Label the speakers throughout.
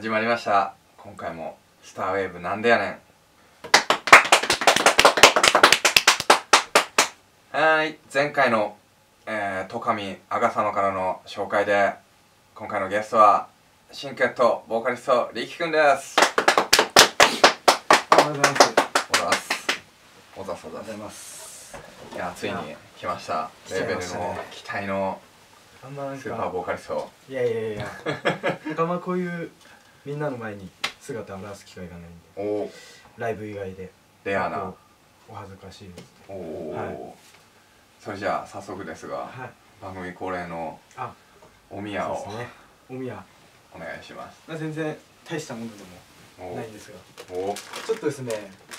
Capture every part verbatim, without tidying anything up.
Speaker 1: 始まりました。今回もスターウェーブなんでやねん。はーい、前回の、えー、戸上あが様からの紹介で今回のゲストはシンケットボーカリストりきくんです。
Speaker 2: おはようございます。
Speaker 1: おざすおざすおざす。
Speaker 2: おはようございます。
Speaker 1: いや、ついに来ました。レーベルの期待の
Speaker 2: あんまなんか
Speaker 1: スーパーボーカリスト。
Speaker 2: いやいやいやなんかあんまこういうみんなの前に姿を現す機会がないんで、
Speaker 1: お
Speaker 2: ライブ以外で
Speaker 1: レアな。
Speaker 2: お恥ずかしいです。
Speaker 1: おお、
Speaker 2: はい、
Speaker 1: それじゃあ早速ですが、
Speaker 2: はい、
Speaker 1: 番組恒例の
Speaker 2: あ
Speaker 1: お宮を、
Speaker 2: ね、お宮
Speaker 1: お願いします。
Speaker 2: 全然大したものでもないんですが、
Speaker 1: お
Speaker 2: ちょっとですね、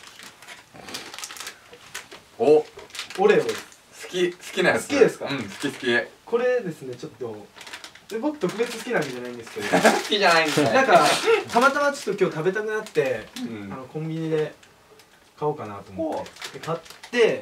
Speaker 1: お
Speaker 2: オレオ
Speaker 1: 好き好きなやつ。
Speaker 2: 好きですか？
Speaker 1: うん、好き好き。
Speaker 2: これですね、ちょっとで僕特別好きなわけじゃないんですけど
Speaker 1: 好きじゃないんだよ。
Speaker 2: なんかたまたまちょっと今日食べたくなって、
Speaker 1: うん、
Speaker 2: あのコンビニで買おうかなと思ってで買って、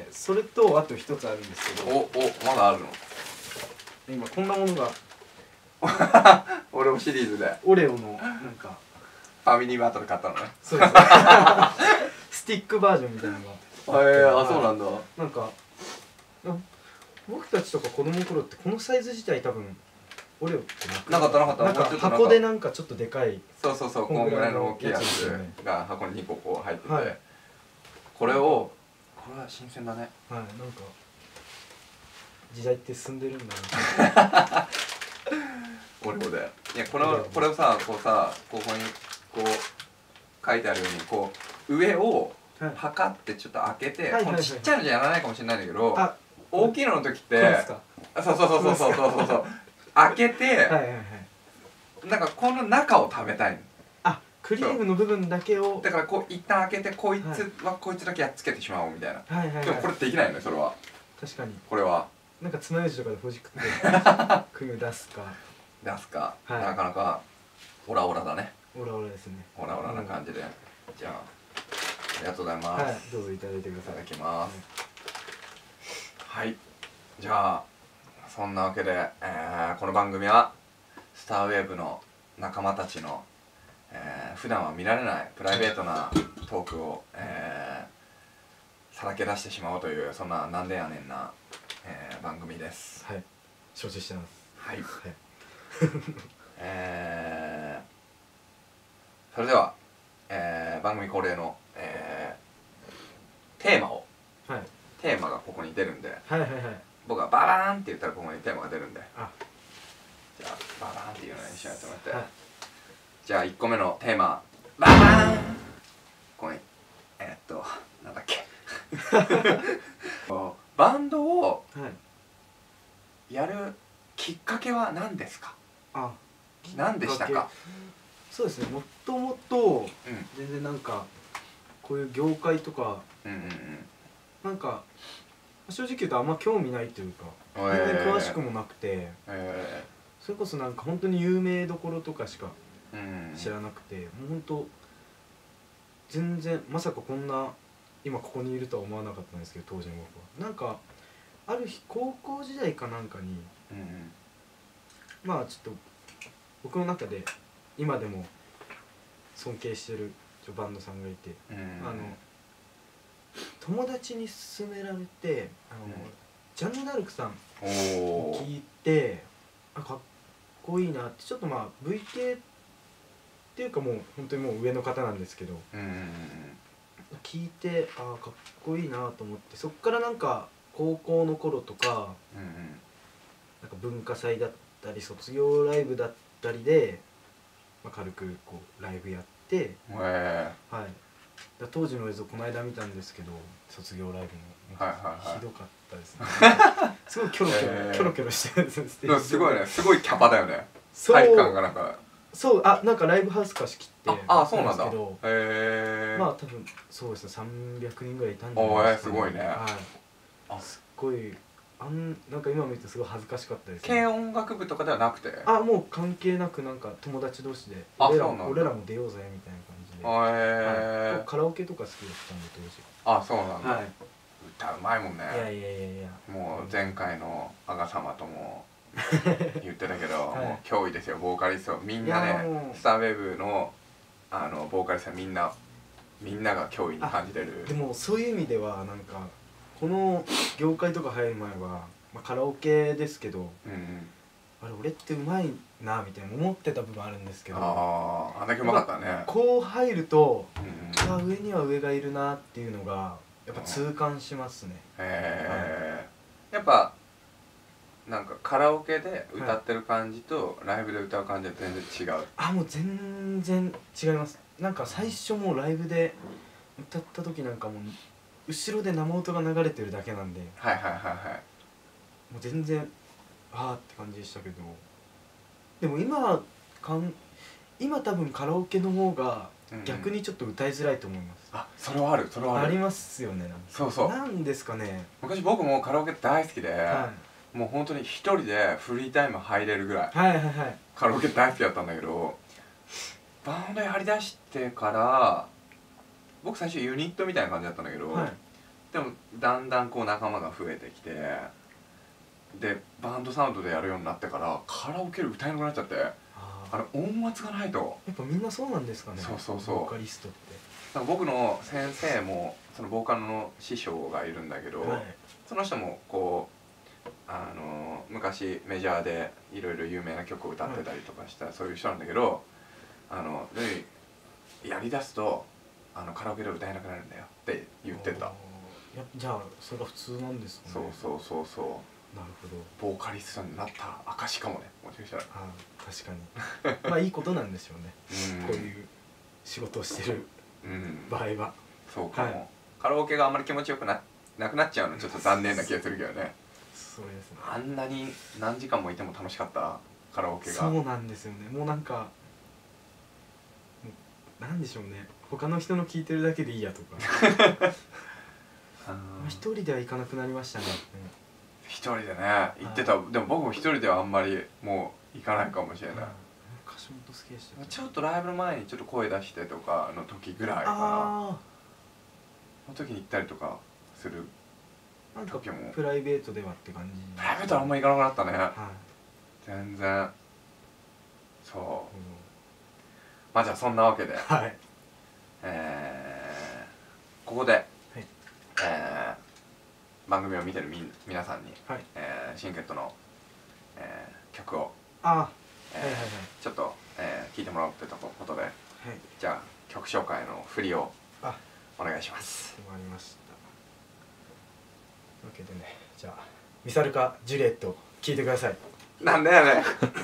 Speaker 2: それとあと一つあるんですけど、
Speaker 1: おおまだあるの？
Speaker 2: 今こんなものが
Speaker 1: オレオシリーズで
Speaker 2: オレオのなんか
Speaker 1: ファミリーマートで買ったのね。
Speaker 2: そうですねスティックバージョンみたいなのが
Speaker 1: へえ、あ、そうなんだ。
Speaker 2: なんか僕たちとか子供の頃ってこのサイズ自体多分オレオって
Speaker 1: なかったなかった。
Speaker 2: なんか箱でなんかちょっとでかい、
Speaker 1: そうそうそう、こんぐらいの大きいやつが箱ににここう入ってて、はい、これをこれは新鮮だね。
Speaker 2: はい、なんか時代って進んでるんだ
Speaker 1: なオレオで、いやこれこれをさ、こうさ、ここにこう書いてあるようにこう上を測ってちょっと開けて、このちっちゃいのじゃやらないかもしれないんだけど、大きいのの時って、そうそうそうそうそうそうそう開けて、なんかこの中を食べたいの。
Speaker 2: あ、クリームの部分だけを。
Speaker 1: だからこう一旦開けて、こいつはこいつだけやっつけてしまおうみたいな。でもこれできないのよ、それは。確かに。これは
Speaker 2: なんか爪楊枝とかでほじくってクリーム出すか
Speaker 1: 出すか、なかなかオラオラだね。
Speaker 2: オラオラですね。
Speaker 1: オラオラな感じで。じゃあありがとうございます。
Speaker 2: はい、どうぞいただいてください。
Speaker 1: いただきます。はい、じゃあそんなわけで、えー、この番組はスターウェーブの仲間たちの、えー、普段は見られないプライベートなトークを、えー、さらけ出してしまおうという、そんななんでやねんな、えー、番組です。
Speaker 2: はい、承知してます。
Speaker 1: はい、はいえー、それでは、えー、番組恒例の、えー、テーマを、はい、テーマがここに出るんで、はいはいはい、僕がババーンって言ったらここにテーマが出るんで、あ、じゃあババーンっていうのにしようと思って、はい、じゃあいっこめのテーマ、ババーン。ここにえー、っとなんだっけバンドをやるきっかけは何ですか？あ、何でしたか？
Speaker 2: そうですね、もともと全然なんかこういう業界とか、うんうんうん、なんか正直言うとあんま興味ないというか、全然詳しくもなくて、えー、それこそなんか本当に有名どころとかしか知らなくて、うん、もう本当全然まさかこんな今ここにいるとは思わなかったんですけど、当時の僕はなんかある日高校時代かなんかに、うんうん、まあちょっと僕の中で今でも尊敬してるバンドさんがいて、うん、あの友達に勧められて、あの、うん、ジャンヌ・ダルクさんを聞いて、あ、かっこいいなって、ちょっとまあ ブイケー っていうかもう本当にもう上の方なんですけど、うんうんうん、聞いて、あ、かっこいいなと思って、そっからなんか高校の頃とか、うんうん、なんか文化祭だったり卒業ライブだったりで、まあ、軽くこうライブやって、はい、だ当時の映像この間見たんですけど、卒業ライブのひどかったですね。すごいキョロキョロキョロキョロしてるんです。
Speaker 1: すごいね、すごいキャパだよね。体育館がなんか、
Speaker 2: そう、あ、なんかライブハウス貸し切って
Speaker 1: ああ、そうなんだ。へ
Speaker 2: え。まあ多分そうですね、さんびゃくにんぐらいいたんじゃないですか。
Speaker 1: すごいね。
Speaker 2: あ、すっごい、あんなんか今見てすごい恥ずかしかったですね。
Speaker 1: 軽音楽部とかではなくて、
Speaker 2: あ、もう関係なくなんか友達同士で俺ら俺らも出ようぜみたいな感じで、はい、カラオケとか好きだったんで当時。
Speaker 1: あ、そうなんだ。歌うまいもんね。
Speaker 2: いやいやいやいや、
Speaker 1: もう前回のあが様とも言ってたけど、はい、もう脅威ですよボーカリストみんなねスターウェーブのあのボーカリストみんなみんなが脅威に感じてる。
Speaker 2: でもそういう意味ではなんかこの業界とか入る前は、まあ、カラオケですけど、うんうん、あれ俺ってうまいなみたいな思ってた部分あるんですけど、
Speaker 1: あああんだけうまかったね。
Speaker 2: こう入ると、うんうん、上には上がいるなっていうのがやっぱ痛感しますね。
Speaker 1: へえ、はい、やっぱなんかカラオケで歌ってる感じとライブで歌う感じは全然違う。
Speaker 2: あ、もう全然違います。なんか最初もうライブで歌った時なんかもう後ろで生音が流れてるだけなんで、
Speaker 1: はいはいはいはい、
Speaker 2: もう全然あーって感じでしたけど、でも今かん今多分カラオケの方が逆にちょっと歌いづらいと思います。
Speaker 1: うん、あ、それはある、それはある。
Speaker 2: ありますよね。なんか
Speaker 1: そうそう。
Speaker 2: なんですかね。
Speaker 1: 昔僕もカラオケ大好きで、はい、もう本当に一人でフリータイム入れるぐらい、はいはいはい、カラオケ大好きだったんだけど、バンドやりだしてから僕最初ユニットみたいな感じだったんだけど、はい、でもだんだんこう仲間が増えてきて、でバンドサウンドでやるようになってからカラオケで歌えなくなっちゃって、あの音圧がないと。
Speaker 2: やっぱみんなそうなんですかね。
Speaker 1: そうそうそう、
Speaker 2: ボーカリストって。
Speaker 1: なんか僕の先生もそのボーカルの師匠がいるんだけど、はい、その人もこうあの昔メジャーでいろいろ有名な曲を歌ってたりとかした、はい、そういう人なんだけど、あのでやりだすとあのカラオケで歌えなくなるんだよって言ってた。
Speaker 2: やじゃあそれが普通なんですかね。
Speaker 1: そうそうそうそう。
Speaker 2: なるほど。
Speaker 1: ボーカリストになった証かもね、もしかしたら。
Speaker 2: あ、確かに。まあいいことなんでしょうね。うん、こういう仕事をしてる場合は。うん、
Speaker 1: そうかも、はい。カラオケがあんまり気持ちよく な, なくなっちゃうのちょっと残念な気がするけどね。
Speaker 2: そうですね。
Speaker 1: あんなに何時間もいても楽しかったカラオケが。
Speaker 2: そうなんですよね。もうなんかなんでしょうね。他の人の聞いてるだけでいいやとか。一人では行かなくなりましたね。
Speaker 1: 一人でね行ってた。でも僕も一人ではあんまりもう行かないかもしれない。
Speaker 2: 昔も好きでした。
Speaker 1: ちょっとライブの前にちょっと声出してとかの時ぐらいかな。の時に行ったりとかする時も。
Speaker 2: プライベートではって感じ。
Speaker 1: プライベートはあんまり行かなくなったね。はい、全然。そう。うん、まあじゃあそんなわけで、はい、えー、ここで、はい、えー、番組を見てるみ皆さんに、はい、えー、シンケットの、えー、曲をちょっと、えー、聞いてもらおうということで、はい、じゃあ曲紹介の振りをお願いします。
Speaker 2: 決まりました。というわけでね、じゃあミサルカ・ジュリエット聴いてください。
Speaker 1: なんだよね。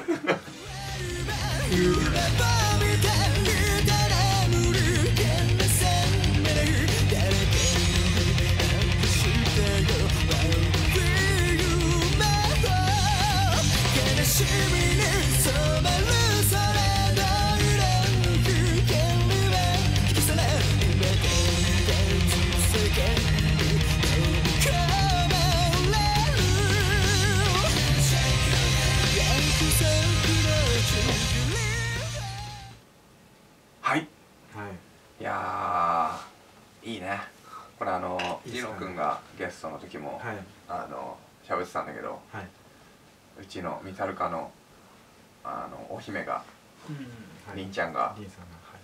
Speaker 1: はい、はい、いやいいね。これあのリノ君がゲストの時も、はい、あの喋ってたんだけど、はい、うちのミサルカのあのお姫が、うん、はい、りんちゃんが、りんさんが、はい、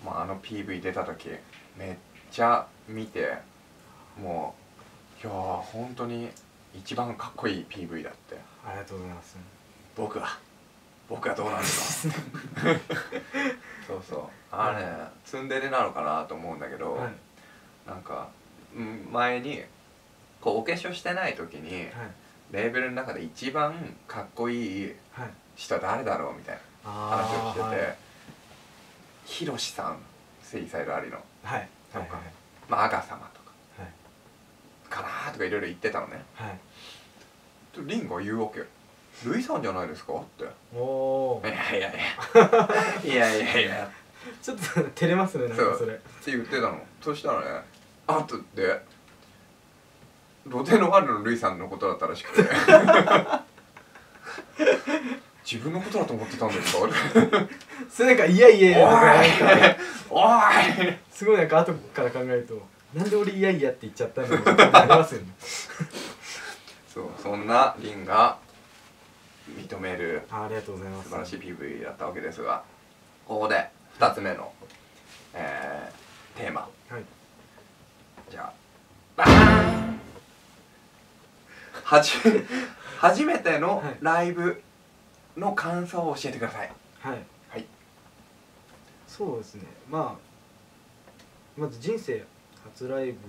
Speaker 1: まあ、あの ピーブイ 出た時めっちゃ見て、もういやー本当に一番かっこいい ピーブイ だって。
Speaker 2: ありがとうございます。
Speaker 1: 僕は僕はどうなんですか。そうそう、あれ、ね、ツンデレなのかなと思うんだけど、はい、なんか前にこうお化粧してない時に、はい、レーベルの中で一番かっこいい人は誰だろうみたいな話をしてて、はい、ヒロシさん、セイサイドアリの、はい、とか、はいはい、まあアガ様とか、はい、かなーとかいろいろ言ってたのね。はい、リンが言うわけよ。ルイさんじゃないですかって。おー、いやいやいやいやいやいや
Speaker 2: ちょっと照れますね、なんかそれ
Speaker 1: って言ってたの。そしたらね、あとでロデノワールのルイさんのことだったらしくて自分のことだと思ってたんですか
Speaker 2: それなんかいやいやいや
Speaker 1: おーい
Speaker 2: すごいなんか後から考えるとなんで俺いやいやって言っちゃったのってなりますよね。
Speaker 1: そう、そんなリンが認める
Speaker 2: ありがとうございます
Speaker 1: 素晴らしい ピーブイ だったわけですが、ここでふたつめの、えー、テーマ、はい、じゃあバーンはじ初めてのライブの感想を教えてください。
Speaker 2: はい、はい、そうですね、まあまず人生初ライ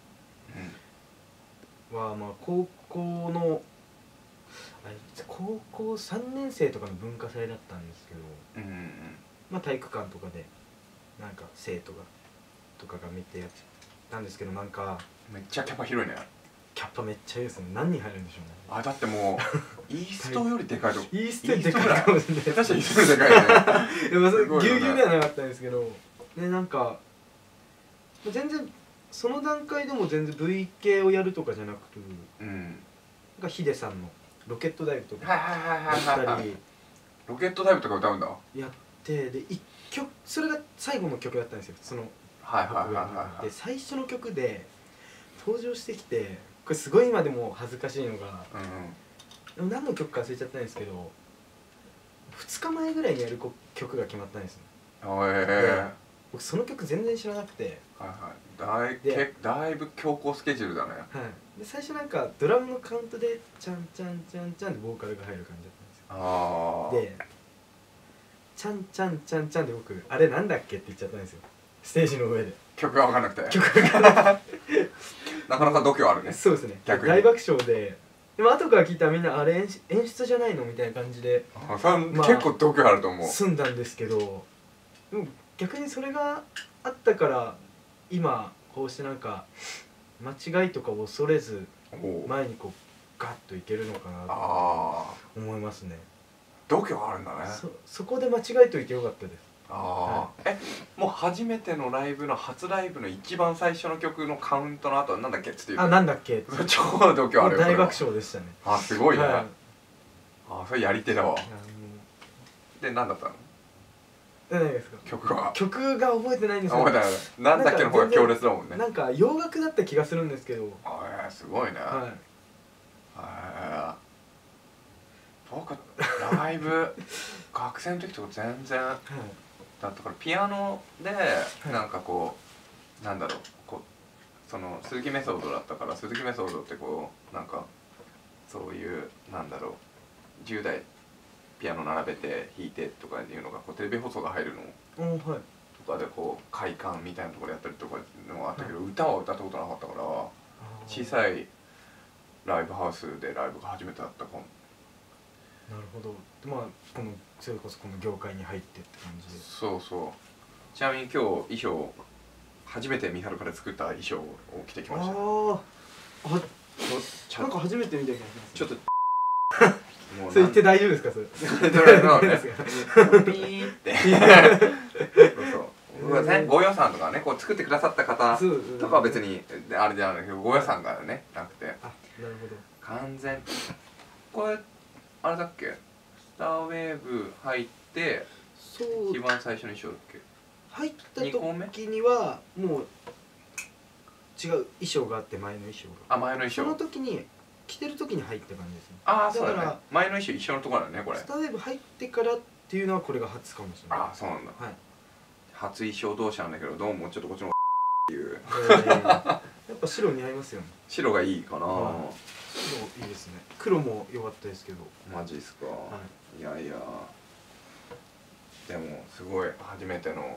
Speaker 2: ブは、まあ高校のあれ高校さんねん生とかの文化祭だったんですけど、うんうんうん、まあ体育館とかでなんか生徒がとかが見てやったんですけど、なんか
Speaker 1: めっちゃキャパ広いね。
Speaker 2: キャパめっちゃいいですね。何人入るんでしょうね。
Speaker 1: あ、だってもうイーストよりでかいと
Speaker 2: イーストよりでかいかもしれない。
Speaker 1: 確かにイーストよりでかいよね。
Speaker 2: でもそれぎゅうぎゅうではなかったんですけどね、なんか全然その段階でも全然 ブイ 系をやるとかじゃなくて、うん、なんかヒデさんのロケットダイブとかやったり、
Speaker 1: ロケットダイブとか歌うんだ。
Speaker 2: やってで一曲それが最後の曲だったんですよ。そので最初の曲で登場してきて、これすごい今でも恥ずかしいのが、うん、でも何の曲か忘れちゃったんですけど、ふつかまえぐらいにやる曲が決まったんですよ。へえ。僕その曲全然知らなくて、
Speaker 1: はいはい、だいだいぶ強行スケジュールだね。
Speaker 2: はい、で最初なんかドラムのカウントでチャンチャンチャンチャンでボーカルが入る感じだったんですよ。でチャンチャンチャンチャンで僕あれなんだっけって言っちゃったんですよ、ステージの上で。
Speaker 1: 曲が分かんなくて。
Speaker 2: 曲が分かんなくて
Speaker 1: なかなか度胸あるね。
Speaker 2: そうですね、逆に大爆笑で。でも後から聞いたらみんなあれ演演出じゃないのみたいな感じで、
Speaker 1: あ、それ、まあ、結構度胸あると思う。
Speaker 2: 済んだんですけど、でも逆にそれがあったから今こうしてなんか間違いとかを恐れず前にこうガッといけるのかなと思いますね。
Speaker 1: 度胸あるんだね。
Speaker 2: そ, そこで間違えといてよかったです。
Speaker 1: あ、はい、え、もう初めてのライブの初ライブの一番最初の曲のカウントの後はなんだっけっつって言う。
Speaker 2: あ、なんだっけ
Speaker 1: 超度胸あるよ。
Speaker 2: 大爆笑でしたね。
Speaker 1: あ、すごいね、はい、あ、それやり手だわ。で、何だったの？
Speaker 2: 何ですか？
Speaker 1: 曲が
Speaker 2: 曲が覚えてないんです
Speaker 1: よ。覚えてない。なんだっけの方が強烈だもんね。
Speaker 2: なんか洋楽だった気がするんですけど。
Speaker 1: あ、すごいね。はい。あ、僕ライブ学生の時とか全然、はい、だったからピアノでなんかこう、はい、なんだろう、こうその鈴木メソッドだったから、鈴木メソッドってこうなんかそういうなんだろう、じゅうだいピアノ並べて弾いてとかいうのがこうテレビ放送が入るの、はい、とかでこう会館みたいなところでやったりとかいうのがあったけど、はい、歌は歌ったことなかったから、小さいライブハウスでライブが初めてだったかも。
Speaker 2: なるほど。まあこのそれこそこの業界に入ってって感じで。
Speaker 1: そうそう。ちなみに今日衣装初めて三春から作った衣装を着てきました。ああ、
Speaker 2: なんか初めて見た気がします。
Speaker 1: ちょっと
Speaker 2: もうそれ言って大丈夫ですか？それピ
Speaker 1: ーってそうそう、僕はね、ご予算とかね、こう作ってくださった方とかは別にあれじゃないけど、ご予算がねなくて、あ、
Speaker 2: なるほど、
Speaker 1: 完全これあれだっけ、スターウェーブ入って一番最初の衣装だっけ？
Speaker 2: 入った時にはもう違う衣装があって、前の衣装が、
Speaker 1: あ、前の衣装、
Speaker 2: その時に着てる時に入った感じですね。
Speaker 1: ああ、そうだね、前の衣装一緒のところだよね、これ。
Speaker 2: スターウェーブ入ってからっていうのはこれが初かもしれない。
Speaker 1: ああ、そうなんだ、はい、初衣装同士なんだけど、どうもちょっとこっちのっていう、
Speaker 2: やっぱ白似合いますよね。
Speaker 1: 白がいいかな、
Speaker 2: はい、白いいですね。黒も良かったですけど。
Speaker 1: マジっすか、はい、いやいや、でもすごい初めての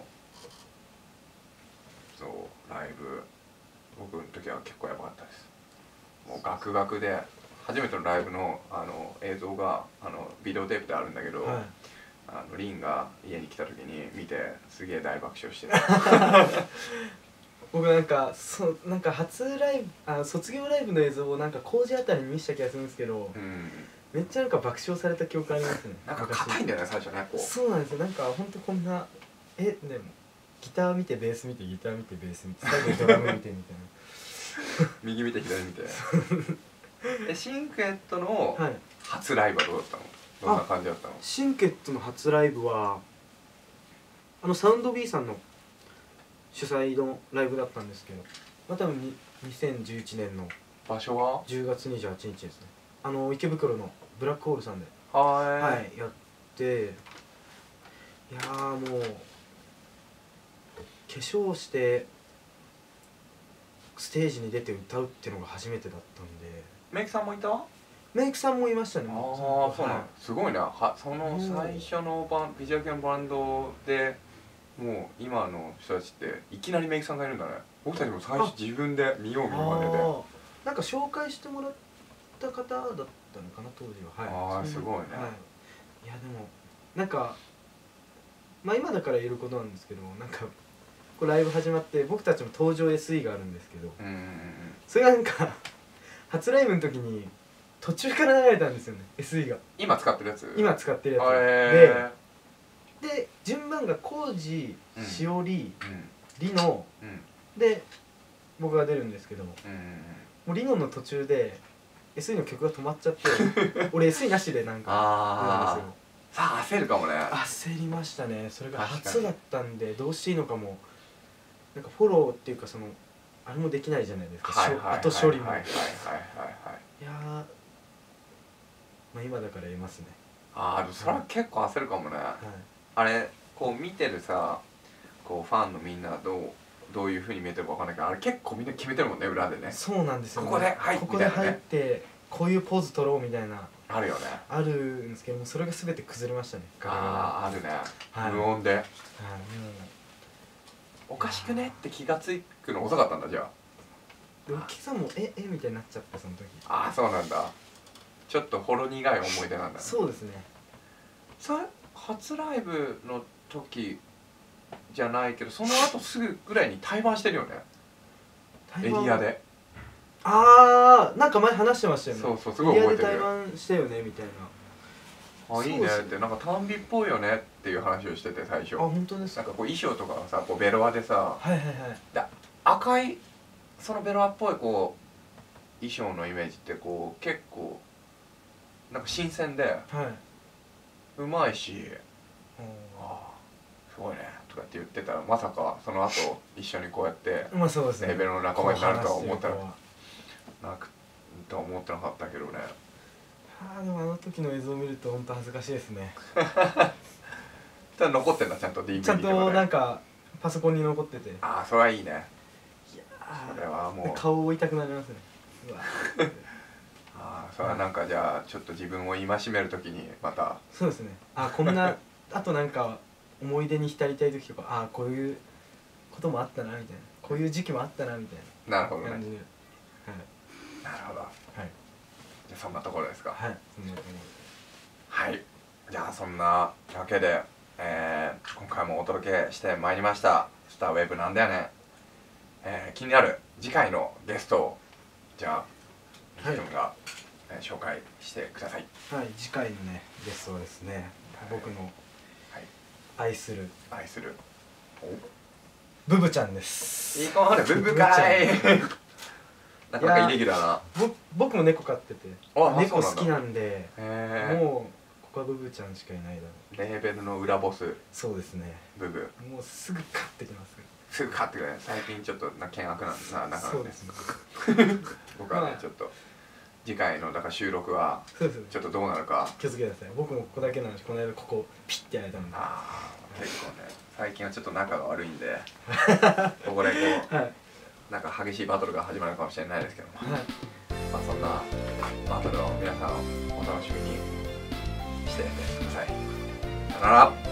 Speaker 1: そうライブ、僕の時は結構やばかったです。もうガクガクで、初めてのライブのあの映像があのビデオテープであるんだけど、はい、あのリンが家に来た時に見てすげえ大爆笑して
Speaker 2: 僕なんかそなんか初ライブ、あ、卒業ライブの映像をなんか工事あたりに見せた気がするんですけど、うん、めっちゃなんか爆笑された記憶ありますね。
Speaker 1: なんか硬いんだよね最初ね、こう。
Speaker 2: そうなんですよ。なんか本当こんな、え、でもギター見てベース見てギター見てベース見て最後にドラム見てみたいな
Speaker 1: 右見て左見てえ、シンクエットの初ライブはどうだったの？どんな感じだったの？
Speaker 2: シンクエットの初ライブはあのサウンド B さんの主催のライブだったんですけど、まあ多分にせんじゅういちねんの
Speaker 1: 場所は
Speaker 2: じゅうがつにじゅうはちにちですね。あの池袋のブラックホールさんではいやって、いやーもう化粧してステージに出て歌うっていうのが初めてだったんで。
Speaker 1: メイクさんもいた？
Speaker 2: メイクさんもいましたね。
Speaker 1: ああそうなん、すごいね。はその最初のバンビジュアル系のバンドでもう今の人たちっていきなりメイクさんがいるんだね。僕たちも最初自分で見よう見まねで、
Speaker 2: なんか紹介してもらった方だったのかな当時は。はい、
Speaker 1: ああすごいね。
Speaker 2: はい、いやでもなんかまあ今だから言えることなんですけど、なんかこうライブ始まって僕たちも登場 エスイー があるんですけど、それがなんか初ライブの時に途中から流れたんですよね エスイー が。
Speaker 1: 今使ってるやつ？
Speaker 2: 今使ってるやつ、
Speaker 1: え
Speaker 2: ー、でで順番がコウジ、しおり、リノ、うん、で僕が出るんですけど、うん、もうリノの途中で エスイー の曲が止まっちゃって俺 エスイー なしでなんか
Speaker 1: 出るんですよ。さあ焦るかもね。
Speaker 2: 焦りましたね。それが初だったんでどうしていいのかも、なんかフォローっていうかそのあれもできないじゃないですか、後処理も。いやーまあ今だから言えますね。
Speaker 1: ああそれは結構焦るかもね、はい、あれこう見てるさこうファンのみんなどうどういうふうに見えてるかわかんないけど、あれ結構みんな決めてるもんね裏でね。
Speaker 2: そうなんですよ、ね、
Speaker 1: ここで入って
Speaker 2: ここで入ってこういうポーズ取ろうみたいな
Speaker 1: あるよね。
Speaker 2: あるんですけども、それが全て崩れましたね。
Speaker 1: あああるね、はい、無音で、はい、もうおかしくねって気がつくの遅かったんだ。じゃあ
Speaker 2: でお客さんもええみたいになっちゃったその時。
Speaker 1: ああそうなんだ。ちょっとほろ苦い思い出なんだね。
Speaker 2: そうですね。
Speaker 1: それ初ライブの時じゃないけどその後すぐぐらいに対バンしてるよね、エリアで。
Speaker 2: ああなんか前話してましたよね。
Speaker 1: そうそうすごい覚えてる。
Speaker 2: エリアで対バンしたよねみたいな。
Speaker 1: あいいねって、なんか短美っぽいよねっていう話をしてて最初。あ
Speaker 2: 本当ですか。
Speaker 1: なんかこう衣装とかがさこうベロアでさ、
Speaker 2: はいはいはい、
Speaker 1: で赤いそのベロアっぽいこう衣装のイメージってこう結構なんか新鮮で、はい、うまいし、ああすごいねとかって言ってたら、まさかその後一緒にこうやってレベルの仲間になるとは思ったらなくとは思ってなかったけどね。
Speaker 2: ああでもあの時の映像を見ると本当恥ずかしいですね。
Speaker 1: ただ残ってんだちゃんと ディーブイディー
Speaker 2: ちゃんとなんかパソコンに残ってて。あ
Speaker 1: あそれはいいね。
Speaker 2: いや
Speaker 1: それはもう
Speaker 2: 顔を痛くなりますね。うわ
Speaker 1: ああそれはなんかじゃあちょっと自分を戒めるときにまた。
Speaker 2: そうですね。あこんなあとなんか思い出に浸りたい時とか、ああこういうこともあったなみたいな、こういう時期もあったなみたい
Speaker 1: な。なるほどね。
Speaker 2: 感じで、
Speaker 1: はい、なるほど。はい。じゃあそんなところですか。
Speaker 2: はい。そんなところ。
Speaker 1: はい。じゃあそんなわけで、えー、今回もお届けしてまいりました「スターウェーブなんだよね」。えー、気になる次回のゲストをじゃあギ君が、えー、紹介してください。
Speaker 2: はい。次回のねゲストはですね、はい、僕の愛する
Speaker 1: 愛する
Speaker 2: ブブちゃんです。
Speaker 1: いい子までブブかい。なかなかイレギュラーな。
Speaker 2: ぼ僕も猫飼ってて猫好きなんで、もうここはブブちゃんしかいないだろう。
Speaker 1: レーベルの裏ボス。
Speaker 2: そうですね。
Speaker 1: ブブ
Speaker 2: もうすぐ飼ってきます。
Speaker 1: すぐ飼ってくれ。最近ちょっとな険悪なんな中なんで。僕はねちょっと次回のだから収録はちょっとどうなるか
Speaker 2: 気をつけてください。僕もここだけなんし、この間ここピッてやれたんで。
Speaker 1: ああ結構ね最近はちょっと仲が悪いんでここでこう、はい、なんか激しいバトルが始まるかもしれないですけども、はい、まあそんなバトルを皆さんお楽しみにしてください。さよなら。